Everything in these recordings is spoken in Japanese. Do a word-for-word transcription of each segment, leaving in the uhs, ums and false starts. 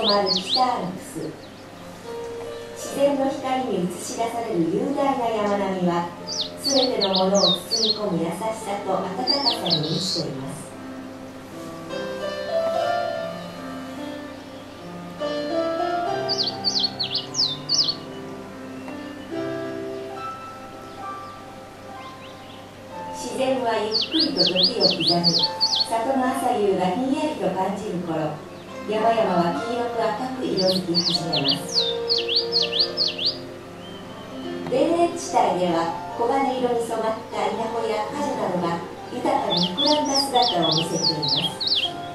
まる北アルプス。自然の光に映し出される雄大な山並みは、すべてのものを包み込む優しさと温かさに満ちています。自然はゆっくりと時を刻み、里の朝夕がひんやりと感じる頃、山々は黄色く赤く色づき始めます。田園地帯では黄金色に染まった稲穂や果樹などが豊かに膨らんだ姿を見せています。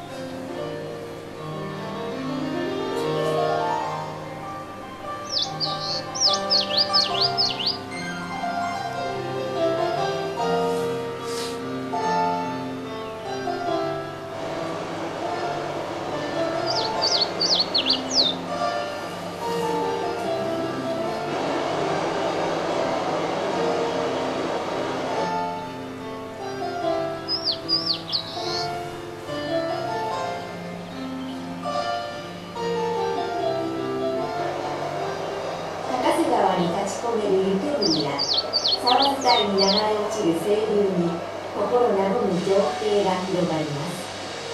川に立ち込める湯煙や沢伝いに流れ落ちる清流に心和む情景が広がります。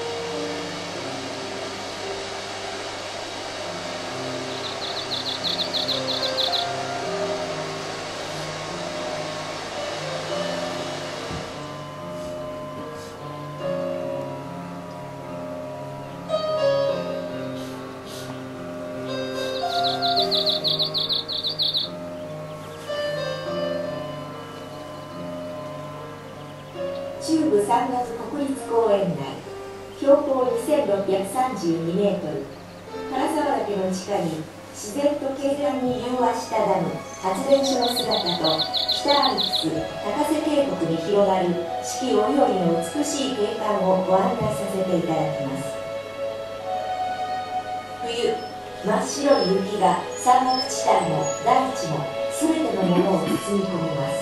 中部山岳国立公園内、標高にせんろっぴゃくさんじゅうにメートル、唐沢岳の地下に自然と景観に融和したダム、発電所の姿と北アルプス、高瀬渓谷に広がる四季折々の美しい景観をご案内させていただきます。冬、真っ白い雪が山岳地帯も大地も全てのものを包み込みます。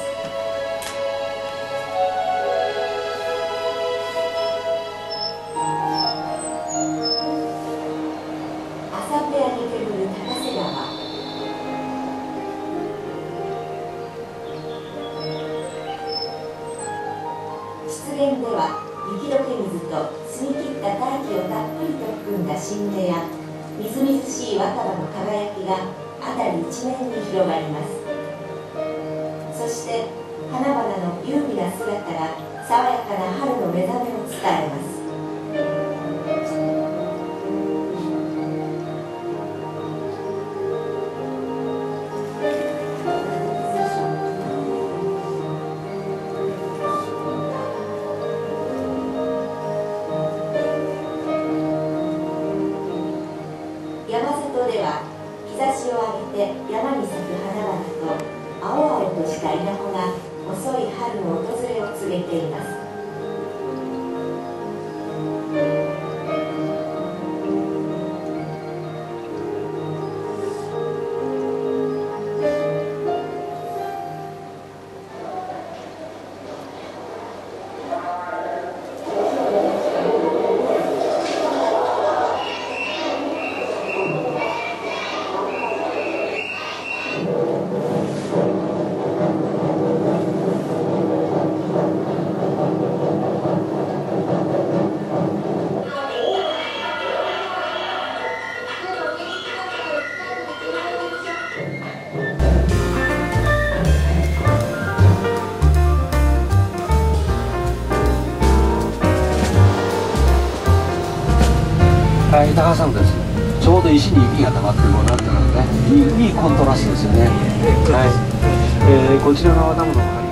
湿原では雪解け水と澄み切った大気をたっぷりと含んだ新芽やみずみずしい若葉の輝きが辺り一面に広がります。そして花々の優美な姿が爽やかな春の目覚めを伝えます。山里では日差しを浴びて山に咲く花々と青々とした稲穂が遅い春の訪れを告げています。 はい、高さんです。ちょうど石に雪が溜まってこうなってますね。いい、いいコントラストですよね。はい、えー、こちらのダムの